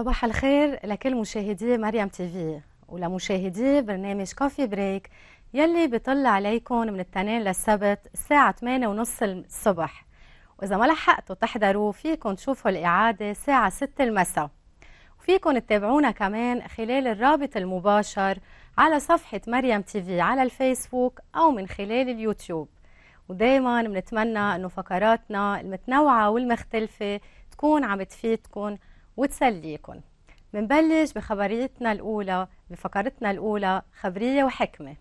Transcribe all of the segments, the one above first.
صباح الخير لكل مشاهدي مريم تيفي ولمشاهدي برنامج كوفي بريك يلي بيطل عليكم من الاثنين للسبت الساعة 8:30 الصبح. وإذا ما لحقتوا تحضروا فيكم تشوفوا الإعادة الساعة 6 المساء، وفيكم تتابعونا كمان خلال الرابط المباشر على صفحة مريم تيفي على الفيسبوك أو من خلال اليوتيوب. ودايما بنتمنى أنه فقراتنا المتنوعة والمختلفة تكون عم تفيدكم وتسليكم. منبلش بفقرتنا الأولى خبرية وحكمة.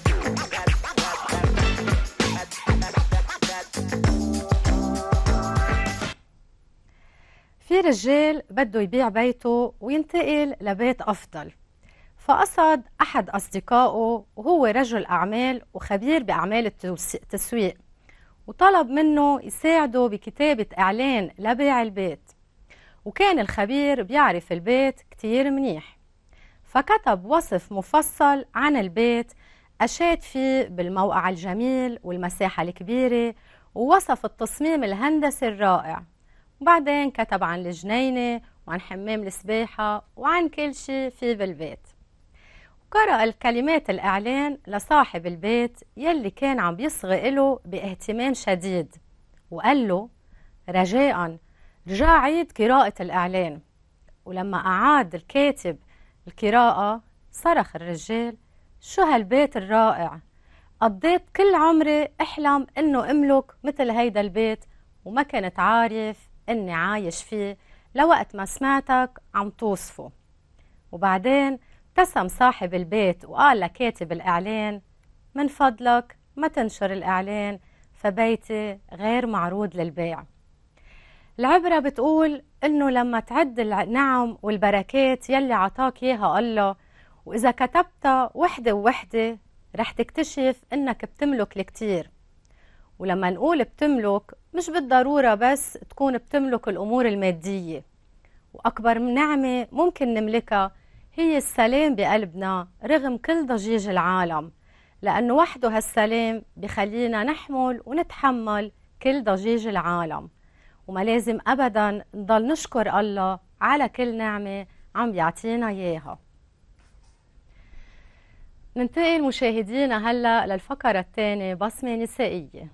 في رجال بده يبيع بيته وينتقل لبيت أفضل، فقصد أحد أصدقائه وهو رجل أعمال وخبير بأعمال التسويق، وطلب منه يساعده بكتابة إعلان لبيع البيت. وكان الخبير بيعرف البيت كتير منيح، فكتب وصف مفصل عن البيت أشاد فيه بالموقع الجميل والمساحة الكبيرة، ووصف التصميم الهندسي الرائع. وبعدين كتب عن الجنينة وعن حمام السباحة وعن كل شيء فيه بالبيت. وقرأ الكلمات الإعلان لصاحب البيت يلي كان عم بيصغي له باهتمام شديد، وقال له رجاءً رجع عيد قراءة الإعلان. ولما أعاد الكاتب القراءة صرخ الرجال: شو هالبيت الرائع، قضيت كل عمري أحلم إنه أملك مثل هيدا البيت، وما كنت عارف إني عايش فيه لوقت ما سمعتك عم توصفه. وبعدين ابتسم صاحب البيت وقال لكاتب الإعلان: من فضلك ما تنشر الإعلان، فبيتي غير معروض للبيع. العبرة بتقول إنه لما تعد النعم والبركات يلي عطاك إياها الله، وإذا كتبتها وحدة وحدة رح تكتشف إنك بتملك الكتير. ولما نقول بتملك مش بالضرورة بس تكون بتملك الأمور المادية، وأكبر من نعمة ممكن نملكها هي السلام بقلبنا رغم كل ضجيج العالم، لأنه وحده هالسلام بخلينا نحمل ونتحمل كل ضجيج العالم. وما لازم أبداً نضل نشكر الله على كل نعمة عم بيعطينا إياها. ننتقل مشاهدينا هلأ للفقرة الثانية، بصمة نسائية.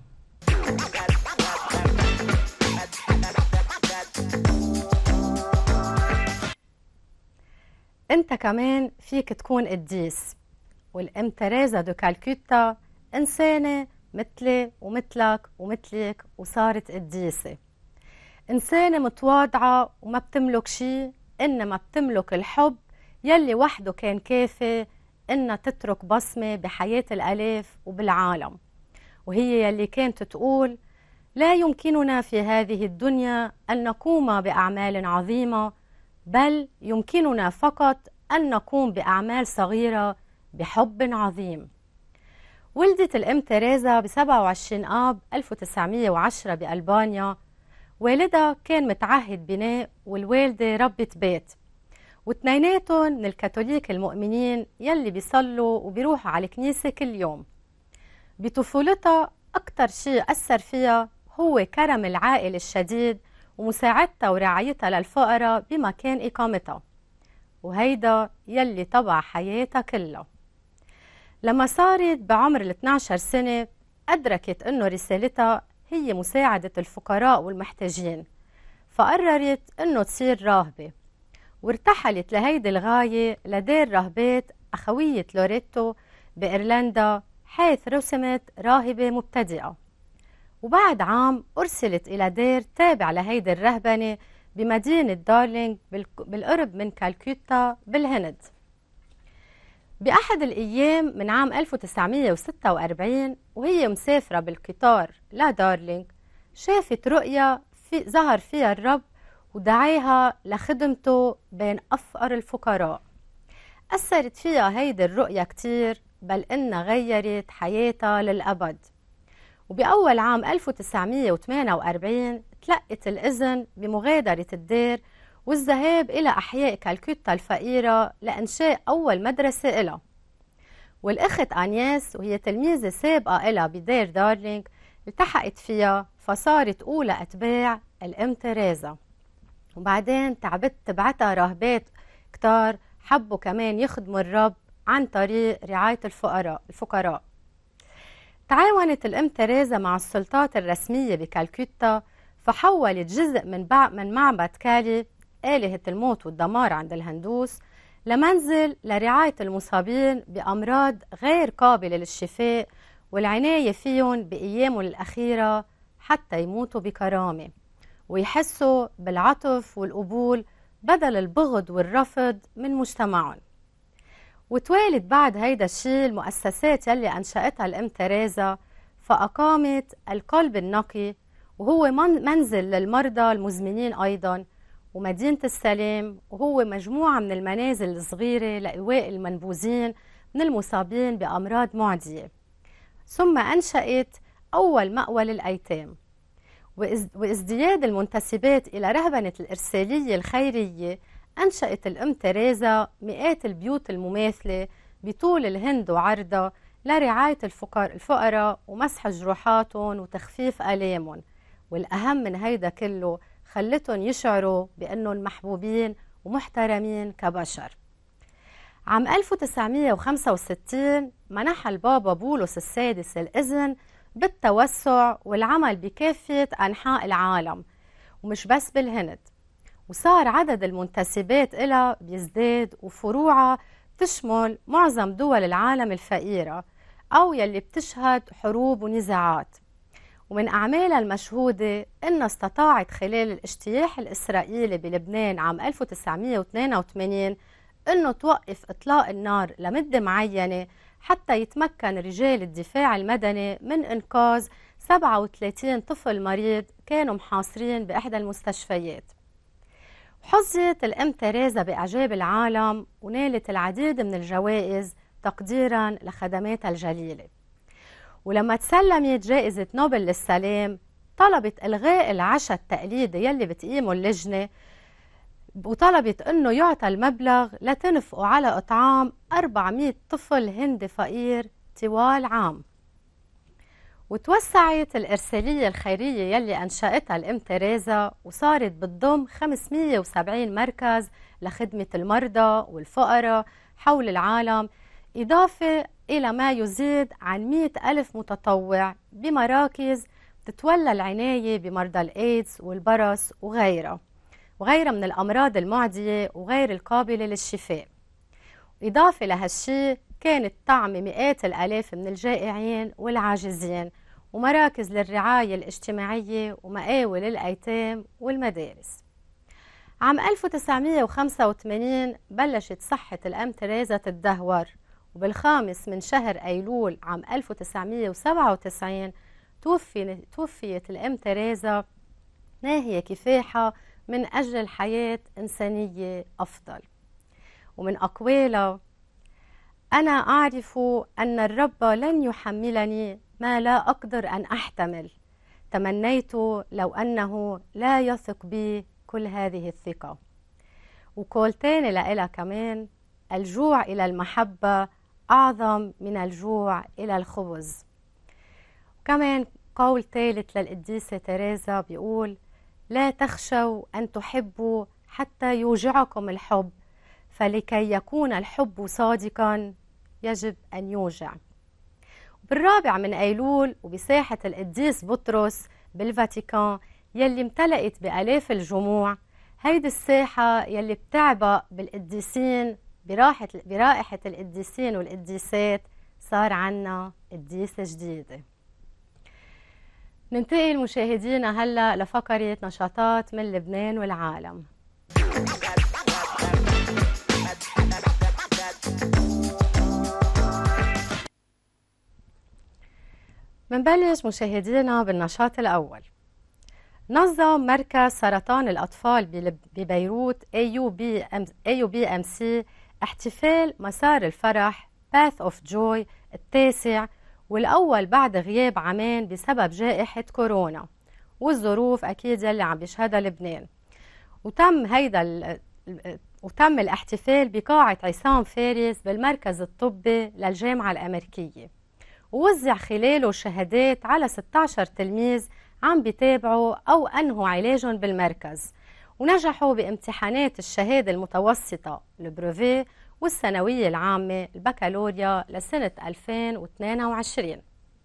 أنت كمان فيك تكون قديس، والأم تريزا دو كالكوتا إنسانة مثلي ومثلك ومثلك وصارت قديسة. إنسانة متواضعة وما بتملك شيء، إنما بتملك الحب يلي وحده كان كافي إنها تترك بصمة بحياة الآلاف وبالعالم. وهي يلي كانت تقول: لا يمكننا في هذه الدنيا أن نقوم بأعمال عظيمة، بل يمكننا فقط أن نقوم بأعمال صغيرة بحب عظيم. ولدت الأم تريزا ب27 آب 1910 بألبانيا. والدها كان متعهد بناء والوالدة ربة بيت، واثنيناتهم من الكاثوليك المؤمنين يلي بيصلوا وبيروحوا على الكنيسة كل يوم. بطفولتها أكتر شيء أثر فيها هو كرم العائلة الشديد ومساعدتها ورعايتها للفقراء بمكان إقامتها، وهيدا يلي طبع حياتها كلها. لما صارت بعمر 12 سنة أدركت أنه رسالتها هي مساعدة الفقراء والمحتاجين، فقررت أنه تصير راهبة، وارتحلت لهيدي الغاية لدير راهبات أخوية لوريتو بإيرلندا، حيث رسمت راهبة مبتدئة. وبعد عام أرسلت إلى دير تابع لهيدي الرهبنة بمدينة دارلينغ بالقرب من كالكوتا بالهند. بأحد الأيام من عام 1946 وهي مسافرة بالقطار لدارلينغ، شافت رؤيا ظهر فيها الرب ودعاها لخدمته بين أفقر الفقراء. أثرت فيها هيدي الرؤيا كتير، بل إنها غيرت حياتها للأبد. وبأول عام 1948 تلقت الإذن بمغادرة الدير والذهاب إلى أحياء كالكوتا الفقيرة لإنشاء أول مدرسة إلها. والأخت أنياس وهي تلميذة سابقة إلها بدير دارلينغ التحقت فيها، فصارت أولى أتباع الأم تريزا. وبعدين تبعتها راهبات كتار حبوا كمان يخدموا الرب عن طريق رعاية الفقراء. تعاونت الأم تريزا مع السلطات الرسمية بكالكوتا، فحولت جزء من معبد كالي آلهة الموت والدمار عند الهندوس لمنزل لرعاية المصابين بأمراض غير قابلة للشفاء والعناية فيهم بأيامهم الأخيرة حتى يموتوا بكرامة ويحسوا بالعطف والقبول بدل البغض والرفض من مجتمعهم. وتوالد بعد هيدا الشيء المؤسسات يلي أنشأتها الأم تريزا، فأقامت القلب النقي وهو منزل للمرضى المزمنين أيضا، ومدينة السلام وهو مجموعة من المنازل الصغيرة لإيواء المنبوذين من المصابين بأمراض معدية. ثم أنشأت أول مأوى للأيتام. وازدياد المنتسبات إلى رهبنة الإرسالية الخيرية، أنشأت الأم تريزا مئات البيوت المماثلة بطول الهند وعرضها لرعاية الفقراء ومسح جروحاتهم وتخفيف آلامهم، والأهم من هيدا كله خلتهم يشعروا بأنهم محبوبين ومحترمين كبشر. عام 1965 منح البابا بولس السادس الإذن بالتوسع والعمل بكافة أنحاء العالم، ومش بس بالهند، وصار عدد المنتسبات إلها بيزداد، وفروعها بتشمل معظم دول العالم الفقيرة أو يلي بتشهد حروب ونزاعات. ومن أعمالها المشهودة إنها استطاعت خلال الاجتياح الإسرائيلي بلبنان عام 1982 إنه توقف إطلاق النار لمدة معينة حتى يتمكن رجال الدفاع المدني من إنقاذ 37 طفل مريض كانوا محاصرين بإحدى المستشفيات. حظيت الأم تريزا بإعجاب العالم ونالت العديد من الجوائز تقديرا لخدماتها الجليلة. ولما تسلمت جائزة نوبل للسلام طلبت إلغاء العشاء التقليدي يلي بتقيمه اللجنة، وطلبت أنه يعطى المبلغ لتنفقوا على إطعام 400 طفل هندي فقير طوال عام. وتوسعت الإرسالية الخيرية يلي أنشأتها الأم تريزا، وصارت بتضم 570 مركز لخدمة المرضى والفقراء حول العالم، إضافة إلى ما يزيد عن 100,000 متطوع بمراكز تتولى العناية بمرضى الإيدز والبرص وغيرها من الأمراض المعدية وغير القابلة للشفاء. إضافة لهالشي كانت تعم مئات الآلاف من الجائعين والعاجزين، ومراكز للرعاية الاجتماعية ومقاول للأيتام والمدارس. عام 1985 بلشت صحة الأم تريزا تتدهور، وبالخامس من شهر أيلول عام 1997 توفيت الأم تريزا ناهية كفاحها من أجل حياة إنسانية أفضل. ومن أقوالها: أنا أعرف أن الرب لن يحملني ما لا أقدر أن أحتمل، تمنيت لو أنه لا يثق بي كل هذه الثقة. وقول تاني لإلها كمان: الجوع إلى المحبة أعظم من الجوع إلى الخبز. وكمان قول ثالث للقديسة تريزا بيقول: لا تخشوا أن تحبوا حتى يوجعكم الحب، فلكي يكون الحب صادقا يجب أن يوجع. بالرابع من أيلول وبساحة القديس بطرس بالفاتيكان يلي امتلأت بآلاف الجموع، هيدي الساحة يلي بتعبأ بالقديسين برائحة القديسين والقديسات، صار عنا قديسة جديدة. ننتقل مشاهدينا هلأ لفقرة نشاطات من لبنان والعالم. منبلش مشاهدينا بالنشاط الأول. نظم مركز سرطان الأطفال ببيروت AUBMC احتفال مسار الفرح Path of Joy التاسع، والأول بعد غياب عامين بسبب جائحة كورونا والظروف أكيد يلي عم بيشهدها لبنان. وتم الاحتفال بقاعة عصام فارس بالمركز الطبي للجامعة الأمريكية، ووزع خلاله شهادات على 16 تلميذ عم بيتابعوا أو أنهوا علاجهم بالمركز، ونجحوا بامتحانات الشهادة المتوسطة البروفي والثانوية العامة البكالوريا لسنة 2022.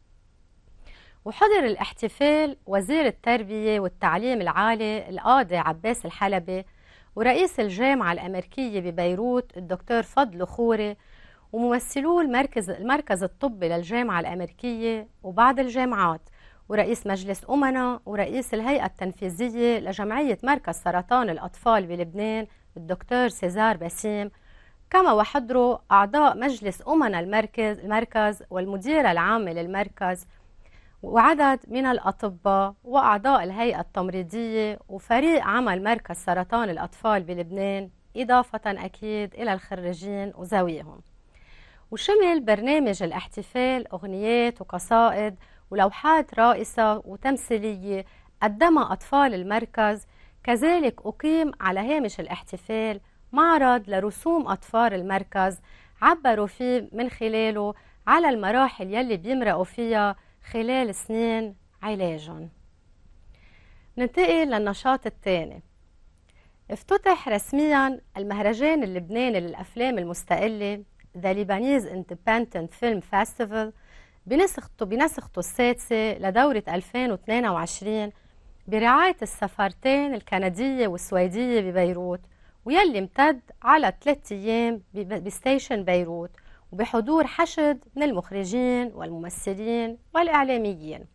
وحضر الاحتفال وزير التربية والتعليم العالي القاضي عباس الحلبي، ورئيس الجامعة الأمريكية ببيروت الدكتور فضل خوري، وممثلو المركز الطبي للجامعة الأمريكية وبعض الجامعات، ورئيس مجلس أمنا ورئيس الهيئة التنفيذية لجمعية مركز سرطان الأطفال بلبنان الدكتور سيزار باسيم، كما وحضروا أعضاء مجلس أمنا المركز والمديرة العامة للمركز، وعدد من الأطباء وأعضاء الهيئة التمريضية وفريق عمل مركز سرطان الأطفال بلبنان، إضافة أكيد إلى الخريجين وزويهم. وشمل برنامج الاحتفال أغنيات وقصائد ولوحات رائسة وتمثيلية قدمها أطفال المركز. كذلك أقيم على هامش الاحتفال معرض لرسوم أطفال المركز عبروا فيه من خلاله على المراحل يلي بيمرقوا فيها خلال سنين علاجهم. ننتقل للنشاط الثاني. افتتح رسميا المهرجان اللبناني للأفلام المستقلة The Lebanese Independent Film Festival بنسخته السادسة لدورة 2022 برعاية السفارتين الكندية والسويدية ببيروت، ويلي امتد على 3 أيام بستيشن بيروت، وبحضور حشد من المخرجين والممثلين والإعلاميين.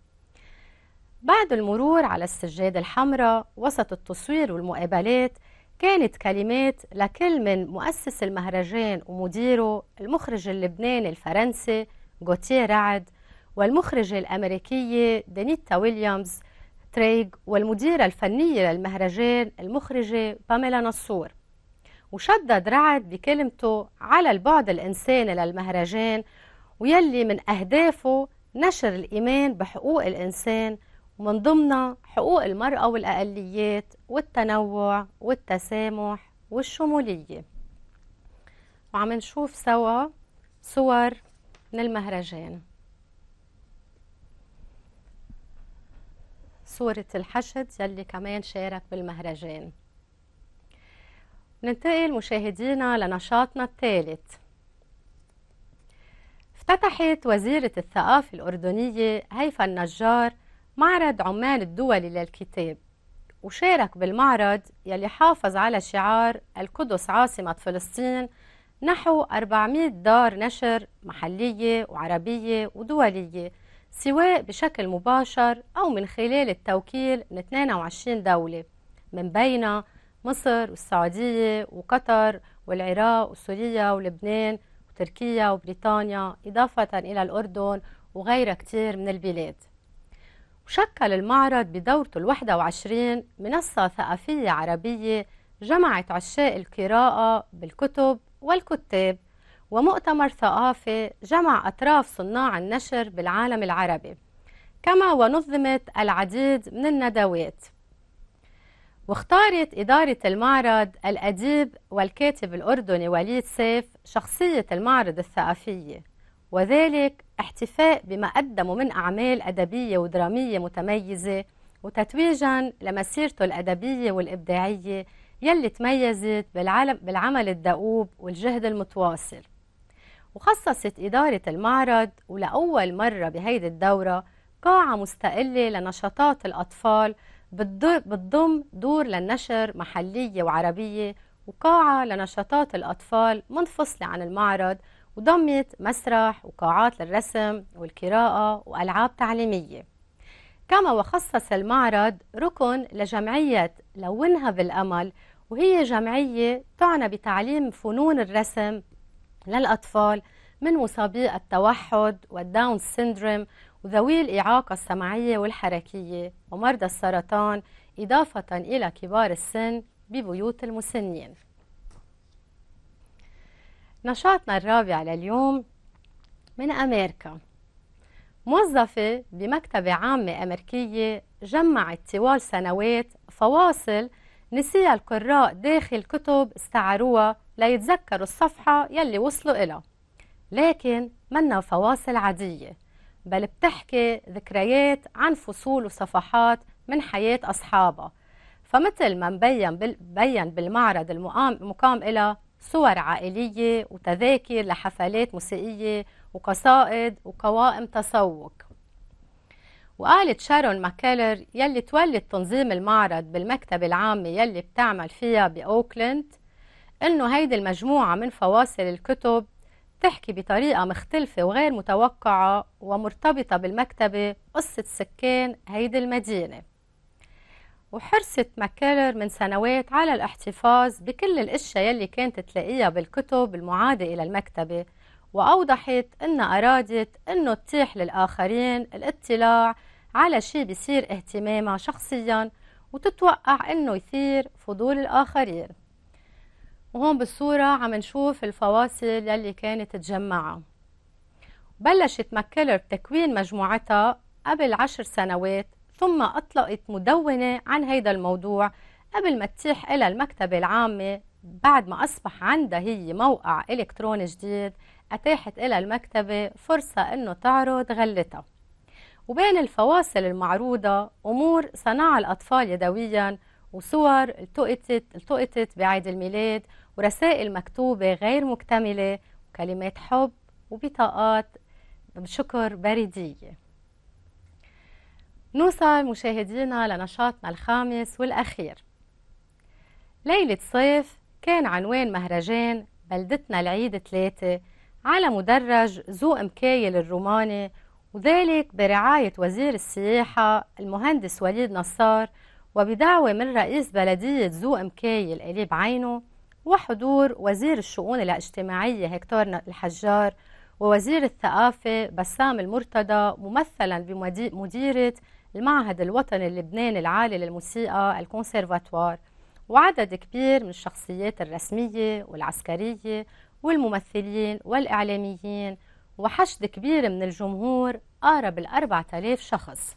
بعد المرور على السجادة الحمراء وسط التصوير والمقابلات، كانت كلمات لكل من مؤسس المهرجان ومديره المخرج اللبناني الفرنسي غوتيه رعد، والمخرجة الأمريكية دانيتا ويليامز تريغ، والمديرة الفنية للمهرجان المخرجة باميلا نصور. وشدد رعد بكلمته على البعد الإنساني للمهرجان، ويلي من أهدافه نشر الإيمان بحقوق الإنسان، ومن ضمنها حقوق المرأة والأقليات والتنوع والتسامح والشمولية. وعم نشوف سوا صور من المهرجان. صورة الحشد يلي كمان شارك بالمهرجان. ننتقل مشاهدينا لنشاطنا الثالث. افتتحت وزيرة الثقافة الأردنية هيفا النجار معرض عمان الدولي للكتاب، وشارك بالمعرض يلي حافظ على شعار القدس عاصمة فلسطين نحو 400 دار نشر محلية وعربية ودولية، سواء بشكل مباشر أو من خلال التوكيل من 22 دولة، من بينها مصر والسعودية وقطر والعراق وسوريا ولبنان وتركيا وبريطانيا، إضافة إلى الأردن وغيرها كتير من البلاد. وشكل المعرض بدورته 21 منصة ثقافية عربية جمعت عشاق القراءة بالكتب والكتاب، ومؤتمر ثقافي جمع أطراف صناع النشر بالعالم العربي، كما ونظمت العديد من الندوات. واختارت إدارة المعرض الأديب والكاتب الأردني وليد سيف شخصية المعرض الثقافية، وذلك احتفاء بما قدمه من أعمال أدبية ودرامية متميزة، وتتويجا لمسيرته الأدبية والإبداعية يلي تميزت بالعمل الدؤوب والجهد المتواصل. وخصصت إدارة المعرض ولأول مرة بهيدي الدورة قاعة مستقلة لنشاطات الأطفال بتضم دور للنشر محلية وعربية، وقاعة لنشاطات الأطفال منفصلة عن المعرض، وضمت مسرح وقاعات للرسم والقراءة وألعاب تعليمية. كما وخصص المعرض ركن لجمعية لونها بالأمل، وهي جمعية تعنى بتعليم فنون الرسم للأطفال من مصابي التوحد والداون سيندروم وذوي الإعاقة السمعية والحركية ومرضى السرطان، إضافة إلى كبار السن ببيوت المسنين. نشاطنا الرابع لليوم من أمريكا. موظفة بمكتبة عامة أمريكية جمعت طوال سنوات فواصل نسيها القراء داخل كتب استعاروها ليتذكروا الصفحة يلي وصلوا إلها، لكن منها فواصل عادية، بل بتحكي ذكريات عن فصول وصفحات من حياة أصحابها. فمثل ما مبين بالمعرض المقام إلى صور عائلية وتذاكر لحفلات موسيقية وقصائد وقوائم تسوق. وقالت شارون ماكيلر يلي تولد تنظيم المعرض بالمكتبة العامة يلي بتعمل فيها بأوكلاند إنه هيدي المجموعة من فواصل الكتب تحكي بطريقة مختلفة وغير متوقعة ومرتبطة بالمكتبة قصة سكان هيدي المدينة. وحرصت ماكيلر من سنوات على الاحتفاظ بكل الاشياء يلي كانت تلاقيها بالكتب المعادة إلى المكتبة، وأوضحت إنها أرادت إنه تتيح للآخرين الاطلاع على شيء بيصير اهتمامها شخصيا وتتوقع إنه يثير فضول الآخرين. وهون بالصورة عم نشوف الفواصل يلي كانت تجمعها. بلشت ماكيلر بتكوين مجموعتها قبل 10 سنوات، ثم أطلقت مدونة عن هيدا الموضوع قبل ما تتيح إلى المكتبة العامة، بعد ما أصبح عندها هي موقع إلكتروني جديد أتاحت إلى المكتبة فرصة إنه تعرض غلتها. وبين الفواصل المعروضة أمور صنعها الأطفال يدويا، وصور التقطت بعيد الميلاد، ورسائل مكتوبة غير مكتملة، وكلمات حب، وبطاقات شكر بريدية. نوصل مشاهدينا لنشاطنا الخامس والأخير. ليلة صيف كان عنوان مهرجان بلدتنا العيد 3 على مدرج ذو مكايل الروماني، وذلك برعاية وزير السياحة المهندس وليد نصار، وبدعوة من رئيس بلدية ذو مكايل إلي بعينه، وحضور وزير الشؤون الاجتماعية هكتور الحجار، ووزير الثقافة بسام المرتضى، ممثلا بمديرة المعهد الوطني اللبناني العالي للموسيقى الكونسيرفاتوار، وعدد كبير من الشخصيات الرسمية والعسكرية والممثلين والإعلاميين، وحشد كبير من الجمهور قارب 4000 شخص.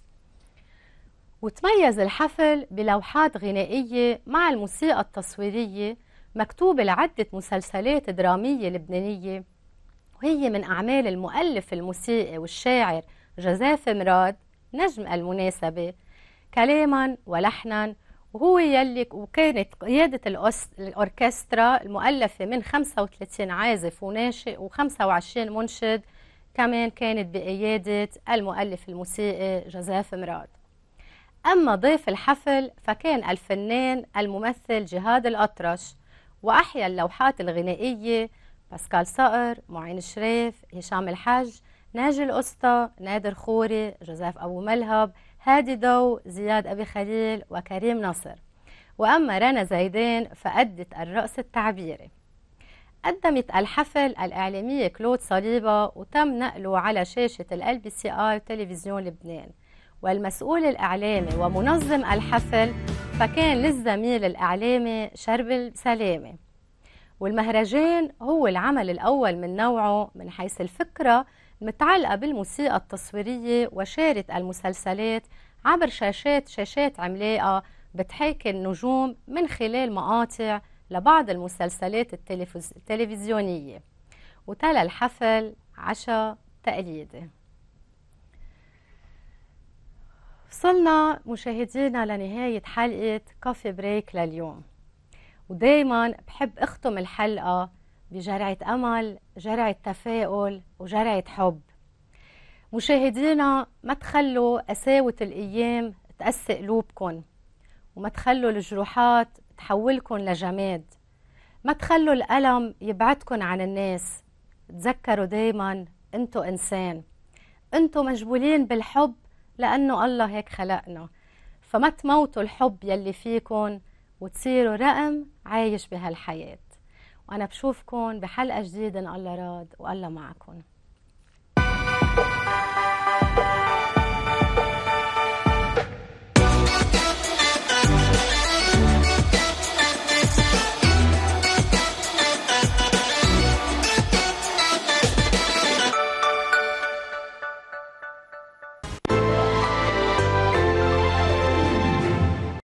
وتميز الحفل بلوحات غنائية مع الموسيقى التصويرية مكتوبة لعدة مسلسلات درامية لبنانية، وهي من أعمال المؤلف الموسيقي والشاعر جوزيف مراد نجم المناسبة كلاما ولحنا، وهو يلي وكانت قيادة الأوركسترا المؤلفة من 35 عازف وناشئ و25 منشد كمان كانت بقيادة المؤلف الموسيقي جوزيف مراد. أما ضيف الحفل فكان الفنان الممثل جهاد الأطرش، وأحيا اللوحات الغنائية باسكال صقر، معين شريف، هشام الحج، ناجي القسطى، نادر خوري، جوزيف أبو ملهب، هادي ضو، زياد أبي خليل، وكريم نصر. وأما رنا زيدان فأدت الرقص التعبيري. قدمت الحفل الإعلامية كلود صليبة، وتم نقله على شاشة LBCI تلفزيون لبنان. والمسؤول الإعلامي ومنظم الحفل فكان للزميل الإعلامي شربل سلامة. والمهرجان هو العمل الأول من نوعه من حيث الفكرة المتعلقة بالموسيقى التصويرية وشارة المسلسلات عبر شاشات عملاقة بتحاكي النجوم من خلال مقاطع لبعض المسلسلات التلفزيونية. وتلا الحفل عشاء تقليدي. وصلنا مشاهدينا لنهاية حلقة كوفي بريك لليوم، ودايما بحب اختم الحلقة بجرعة أمل، جرعة تفاؤل، وجرعة حب. مشاهدينا ما تخلوا قساوة الأيام تقسي قلوبكن، وما تخلوا الجروحات تحولكن لجماد، ما تخلوا الألم يبعدكن عن الناس. تذكروا دايما انتو إنسان، انتو مجبولين بالحب لأنه الله هيك خلقنا، فما تموتوا الحب يلي فيكن وتصيروا رقم عايش بهالحياة. وأنا بشوفكن بحلقة جديدة إن الله راد والله معكن.